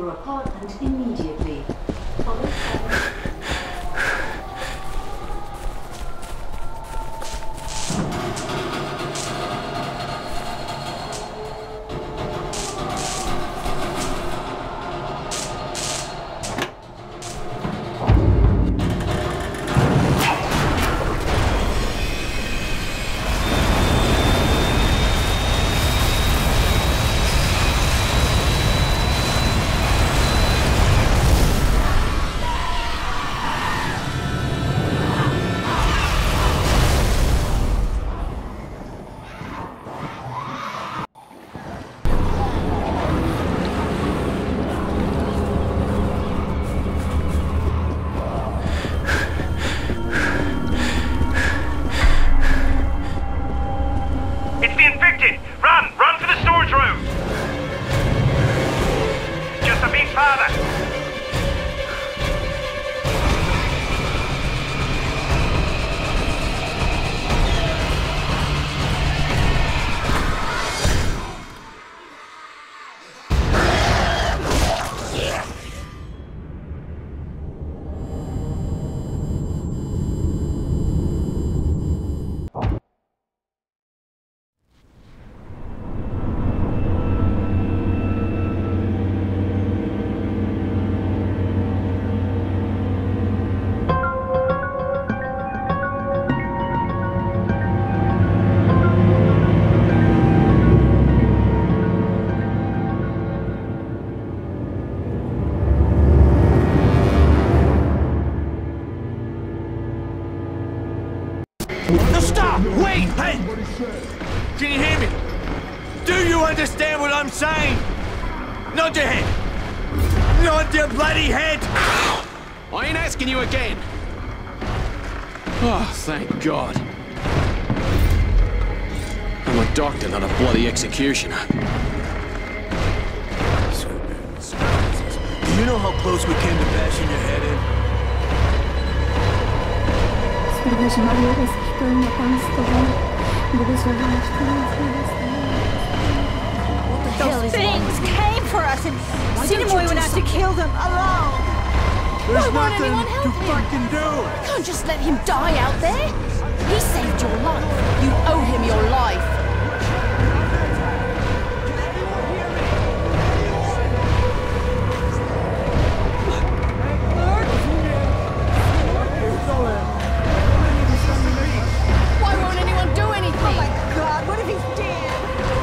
report and immediately. No, stop! Wait! Hey! Can you hear me? Do you understand what I'm saying? Nod your head! Nod your bloody head! I ain't asking you again! Oh, thank God. I'm a doctor, not a bloody executioner. Do you know how close we came to bashing your head in? Those things came for us and Sinamoi went out to kill them alone. There's Why won't nothing anyone help to him? fucking do! You can't just let him die out there. He saved your life. You owe him your life. Why won't anyone do anything? Oh my God, what if he's dead?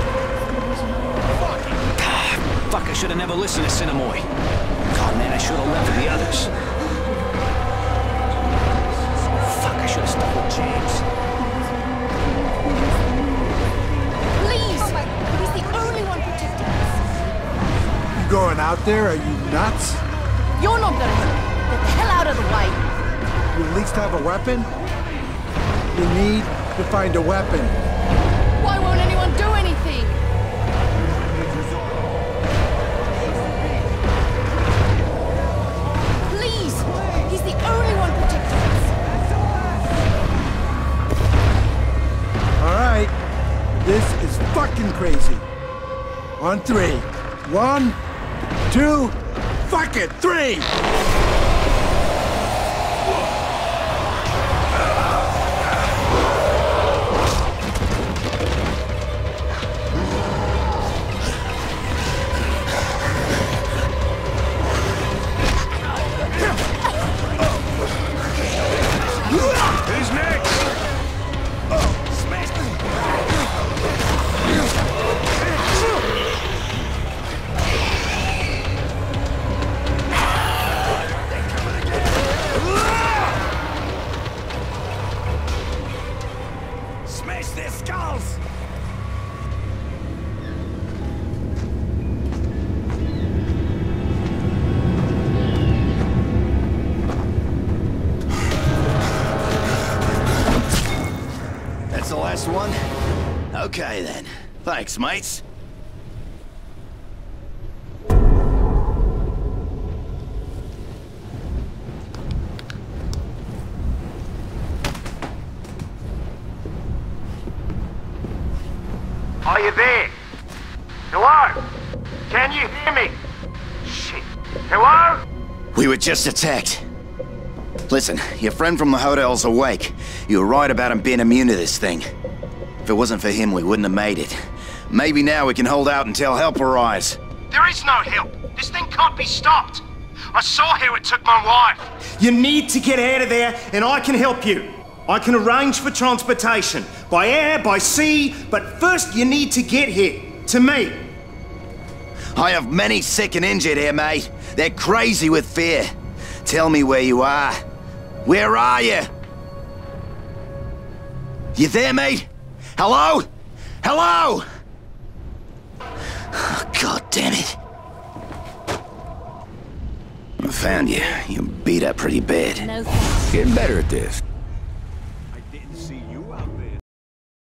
Fuck, I should have never listened to Sinamoi. God, man, I should have left with the others. Fuck, I should have stuck with James. Please! He's the only one protecting us. You going out there? Are you nuts? You're not gonna hurt me. Get the hell out of the way. You at least have a weapon? You need to find a weapon. Why won't anyone do anything? Please! He's the only one protecting us. All right. This is fucking crazy. On three. 1, 2, fuck it, 3! Who's next? Smash their skulls! That's the last one? Okay then. Thanks, mates. Are you there? Hello? Can you hear me? Shit. Hello? We were just attacked. Listen, your friend from the hotel's awake. You were right about him being immune to this thing. If it wasn't for him, we wouldn't have made it. Maybe now we can hold out until help arrives. There is no help. This thing can't be stopped. I saw how it took my wife. You need to get out of there, and I can help you. I can arrange for transportation, by air, by sea, but first you need to get here, to me. I have many sick and injured here, mate. They're crazy with fear. Tell me where you are. Where are you? You there, mate? Hello? Hello? Oh, God damn it. I found you. You're beat up pretty bad. No thanks. Getting better at this.